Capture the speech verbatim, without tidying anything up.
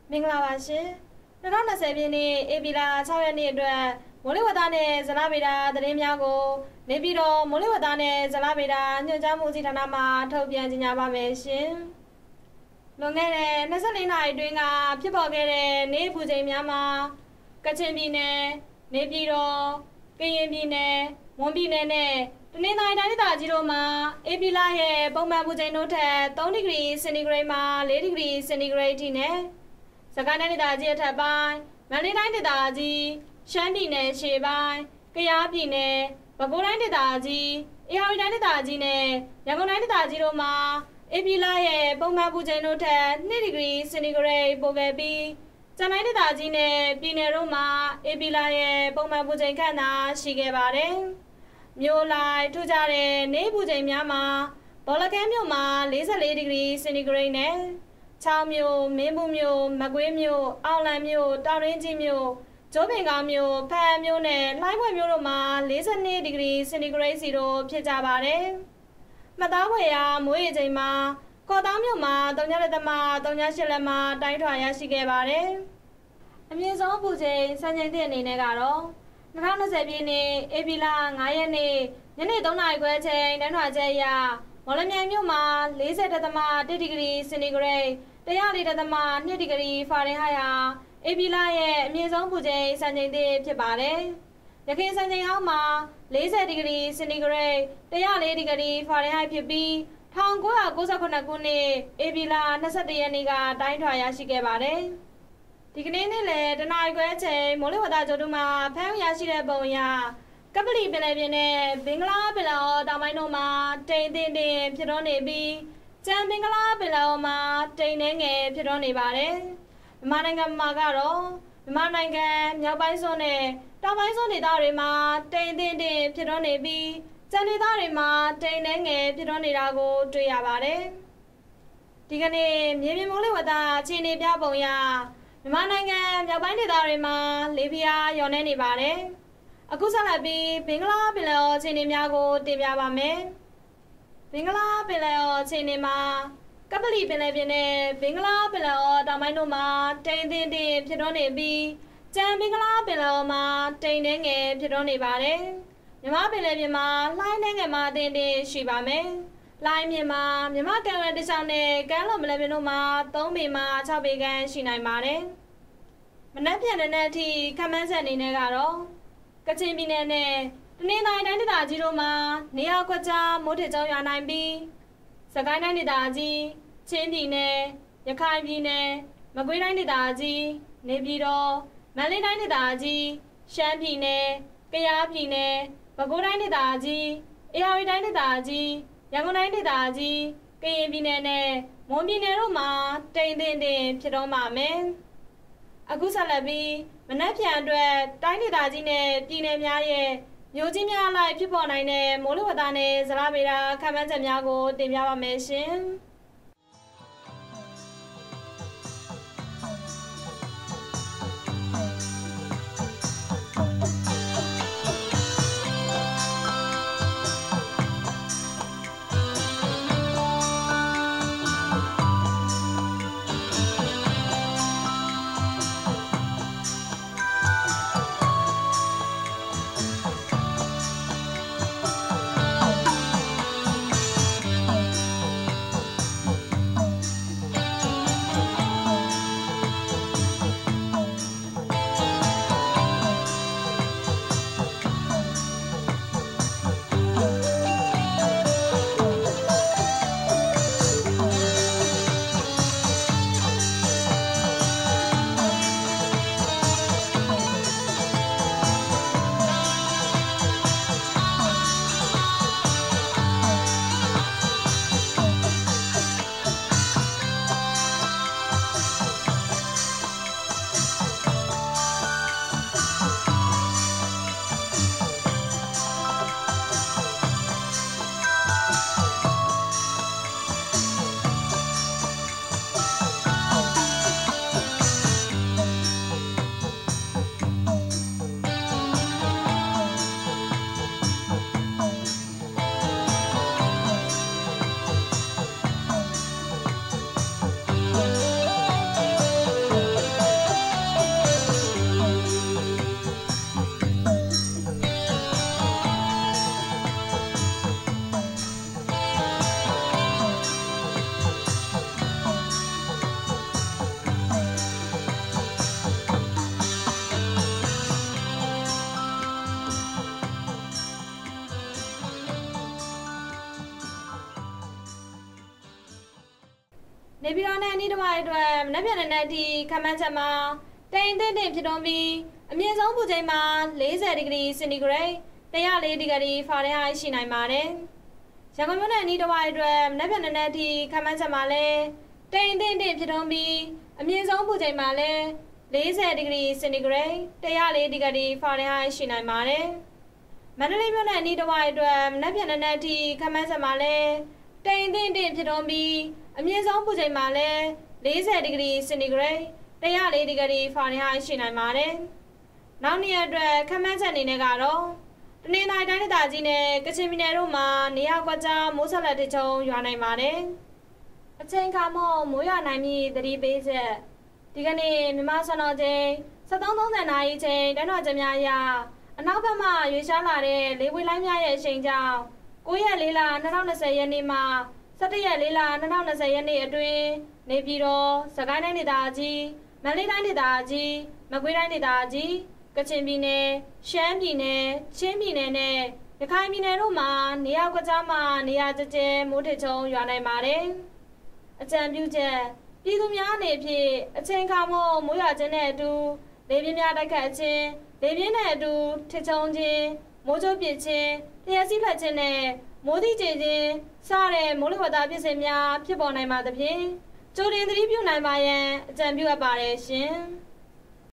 မင်္ဂလာပါရှင်၂၀၂၀ပြည့်နှစ်ဧပြီလ၆ရက်နေ့အတွက်မိုးလေဝသနဲ့ဇလဗေဒသတင်းများကိုနေပြည်တော်မိုးလေဝသနဲ့ဇလဗေဒညွှန်ကြားမှုဦးစီးဌာနမှထုတ်ပြန်ကြေညာပါမယ်ရှင်လွန်ခဲ့တဲ့၂၄နာရီအတွင်းကဖြစ်ပေါ်ခဲ့တဲ့နေ့ပူချိန်များမှာကချင်ပြည်နယ်နေပြည်တော်ကရင်ပြည်နယ်မွန်ပြည်နယ်နဲ့တနင်္သာရီတိုင်းဒေသကြီးတို့မှာဧပြီလရဲ့ပုံမှန်ပူချိန်တို့ထက်၃ဒီဂရီစင်တီဂရိတ်မှ၄ဒီဂရီစင်တီဂရိတ်ထိနဲ့စကိုင်းတိုင်းဒေသကြီးအထက်ပိုင်းမန္တလေးတိုင်းဒေသကြီးရှမ်းပြည်နယ်ရှေ့ပိုင်းကယားပြည်နယ်ပဲခူးတိုင်းဒေသကြီးအေရဝတီတိုင်းဒေသကြီးနဲ့ရန်ကုန်တိုင်းဒေသကြီးတို့မှာဧပြီလရဲ့ပုံမှန်ပူချိန်တို့ထက်၂ဒီဂရီစင်တီဂရိတ်ပိုခဲ့ပြီးကျန်တိုင်းဒေသကြီးနဲ့ပြည်နယ်တို့မှာဧပြီလရဲ့ပုံမှန်ပူချိန်ခန့်သာရှိခဲ့ပါတယ်။မြို့လိုက်ထူးခြားတဲ့နေ့ပူချိန်များမှာဘောလကဲမြို့မှာ၄၄ဒီဂရီစင်တီဂရိတ်နဲ့ချောင်းမြို့မင်းဘူးမြို့မကွေးမြို့အောင်လံမြို့တောင်ရင်းကြီးမြို့ကျိုးပင်ကောင်းမြို့ဖန်မြို့နဲ့လှိုင်းဘွယ်မြို့တို့မှာ၄၂ဒီဂရီစင်တီဂရိတ်စီတို့ဖြစ်ကြပါတယ်။မှတ်သားဖွယ်ရာမိုးရေချိန်မှာကော်တောင်းမြို့မှာ၃ညလက်သမ၃ည၈လက်မှာတိုင်းထွာရရှိခဲ့ပါတယ်။အမြင့်ဆုံးပူချိန်စံချိန်သည့်အနေနဲ့ကတော့၂၀၂၀ပြည့်နှစ်ဧပြီလ၅ရက်နေ့ညနေ၃နာရီခွဲချိန်တိုင်းထွာချက်အရမော်လမြိုင်မြို့မှာ၄၀ဒသမ၁ဒီဂရီစင်တီဂရိတ်၁၀၄ဒသမ၂ဒီဂရီဖာရင်ဟိုက်ဟာဧပြီလရဲ့အမြင့်ဆုံးပူချိန်စံချိန်သည့်ဖြစ်ပါတယ်။ရခိုင်စံချိန်အောက်မှာ၄၀ဒီဂရီစင်တီဂရိတ်၁၀၄ဒီဂရီဖာရင်ဟိုက်ဖြစ်ပြီး၁၉၉၇ခုနှစ်ဧပြီလ၂၁ရက်နေ့ကတိုင်းထွာရရှိခဲ့ပါတယ်။ဒီကနေ့နေ့လယ်တနာရီခွဲအချိန်မိုးလေဝသကြိုးတုမှာဖမ်းရရှိတဲ့ပုံအရကပလီပင်လယ်ပြင်နဲ့ဘင်္ဂလားပင်လယ်အော်တောင်ပိုင်းတို့မှာတိမ်တင်တင်ဖြစ်ထွန်းနေပြီးကျန်ဘင်္ဂလားပင်လယ်အော်မှာတိမ်နှဲငယ်ဖြစ်ထွန်းနေပါတယ်။မြန်မာနိုင်ငံမှာကတော့မြန်မာနိုင်ငံမြောက်ပိုင်းစွန်းနဲ့တောင်ပိုင်းစွန်းဒေသတွေမှာတိမ်တင်တင်ဖြစ်ထွန်းနေပြီးကျန်ဒေသတွေမှာတိမ်နှဲငယ်ဖြစ်ထွန်းနေတာကိုတွေ့ရပါတယ်။ဒီကနေ့မြေပြင်မိုးလေဝသအခြေအနေပြပုံရမြန်မာနိုင်ငံမြောက်ပိုင်းဒေသတွေမှာလေပြင်းအားလျော့နေနေပါတယ်။အခုဆက်လက်ပြီးဘင်္ဂလားပင်လယ်အော်အခြေအနေများကိုတင်ပြပါမယ်။ဘင်္ဂလားပင်လယ်အော်အခြေအနေမှာကပလီပင်လယ်ပြင်နဲ့ဘင်္ဂလားပင်လယ်အော်တောင်ပိုင်းတို့မှာတိမ်တင်တင်ဖြစ်ထွန်းနေပြီးကျန်ဘင်္ဂလားပင်လယ်အော်မှာတိမ်နှဲငယ်ဖြစ်ထွန်းနေပါတယ်။မြမပင်လယ်ပြင်မှာလှိုင်းနှဲငယ်မှာတင်တင်ရှိပါမယ်။လှိုင်းမြင်မှာမြမကံရတချောင်းနဲ့ကမ်းလွန်ပင်လယ်ပြင်တို့မှာ၃ပေမှ၆ပေခန့်ရှိနိုင်ပါတယ်။မနက်ဖြန်တဲ့အထိခန့်မှန်းချက်အနေနဲ့ကတော့ကချင်ပြည်နယ်နဲ့တနင်္သာရီတိုင်းဒေသကြီးတို့မှာနေရာကွက်ကြားမိုးထစ်ကြောင်းရွာနိုင်ပြီးစကိုင်းတိုင်းဒေသကြီးချင်းပြည်နယ်ရခိုင်ပြည်နယ်မကွေးတိုင်းဒေသကြီးနေပြည်တော်မန္တလေးတိုင်းဒေသကြီးရှမ်းပြည်နယ်ကယားပြည်နယ်ပဲခူးတိုင်းဒေသကြီးအေရဝတီတိုင်းဒေသကြီးရန်ကုန်တိုင်းဒေသကြီးကရင်ပြည်နယ်နဲ့မွန်ပြည်နယ်တို့မှာတိမ်တင်တင်ဖြစ်တော့မှာမယ်အခုဆက်လက်ပြီးမနက်ဖြန်အတွက်တိုင်းဒေသကြီးနဲ့ပြည်နယ်များရဲ့မြို့ကြီးများအလိုက်ဖြစ်ပေါ်နိုင်တဲ့မိုးလေဝသနဲ့ဇလဗေဒခန့်မှန်းချက်များကိုတင်ပြပါမယ်ရှင်။နေပြည်တော်နဲ့အနီးတစ်ဝိုက်အတွက်မနက်ဖြန်နေ့ထိခန့်မှန်းချက်မှာတိမ်တိမ်တိမ်ဖြစ်တွန်းပြီးအမြင့်ဆုံးပူချိန်မှာ၄၀ဒီဂရီစင်တီဂရိတ်၁၀၄ဒီဂရီဖာရင်ဟိုက်ရှိနိုင်ပါတယ်။ရန်ကုန်မြို့နဲ့အနီးတစ်ဝိုက်အတွက်မနက်ဖြန်နေ့ထိခန့်မှန်းချက်မှာလည်းတိမ်တိမ်တိမ်ဖြစ်တွန်းပြီးအမြင့်ဆုံးပူချိန်မှာလည်း၄၀ဒီဂရီစင်တီဂရိတ်၁၀၄ဒီဂရီဖာရင်ဟိုက်ရှိနိုင်ပါတယ်။မန္တလေးမြို့နဲ့အနီးတစ်ဝိုက်အတွက်မနက်ဖြန်နေ့ထိခန့်မှန်းချက်မှာလည်းတိမ်တိမ်တိမ်ဖြစ်တွန်းပြီးအမြင့်ဆုံးပူချိန်မှာလည်း၄၀ဒီဂရီစင်တီဂရိတ်၁၀၄ဒီဂရီဖာရင်ဟိုက်ရှိနိုင်ပါတယ်။နောက်နေ့အတွက်ခန့်မှန်းချက်အနေနဲ့ကတော့တနင်္သာရီတိုင်းဒေသကြီးနဲ့ကချင်ပြည်နယ်တို့မှာနေရာကွက်ကြားမိုးဆက်လက်ထချုံရွာနိုင်ပါတယ်။အချိန်ခါမို့မိုးရွာနိုင်ပြီးသတိပေးချက်ဒီကနေ့မြန်မာစံတော်ချိန်စက်သုံး30နာရီချိန်တန်းတော်ချက်များအရအနောက်ဘက်မှရွေ့ရှားလာတဲ့လေဝေလိုင်းများရဲ့အချိန်ကြောင့်၉ရက်၄လ၂၀၂၀ရက်နေ့မှ၁၁ရက်၄လ၂၀၂၀ရက်နေ့အတွင်းနေပြည်တော်စကိုင်းတိုင်းဒေသကြီးမန္တလေးတိုင်းဒေသကြီးမကွေးတိုင်းဒေသကြီးကချင်ပြည်နယ်ရှမ်းပြည်နယ်ချင်းပြည်နယ်နဲ့ရခိုင်ပြည်နယ်တို့မှာနေရာကွက်ကြားမှာနေရာကျကျမိုးထချုံရွာနိုင်ပါတယ်။အကြံပြုချက်ပြည်သူများအနေဖြင့်အချိန်ခါမို့မိုးရွာခြင်းနဲ့အတူလေပြင်းများတိုက်ခတ်ခြင်းလေပြင်းနဲ့အတူထချုံခြင်းမိုးကြိုးပစ်ခြင်းလျှက်စီးဖက်ခြင်းနဲ့မိုးတိကျခြင်းစတဲ့မိုးလေဝသဖြစ်စဉ်များဖြစ်ပေါ်နိုင်ပါသဖြင့်ကြိုတင်သတိပြုနိုင်ပါရန်အကြံပြုအပ်ပါတယ်ရှင်။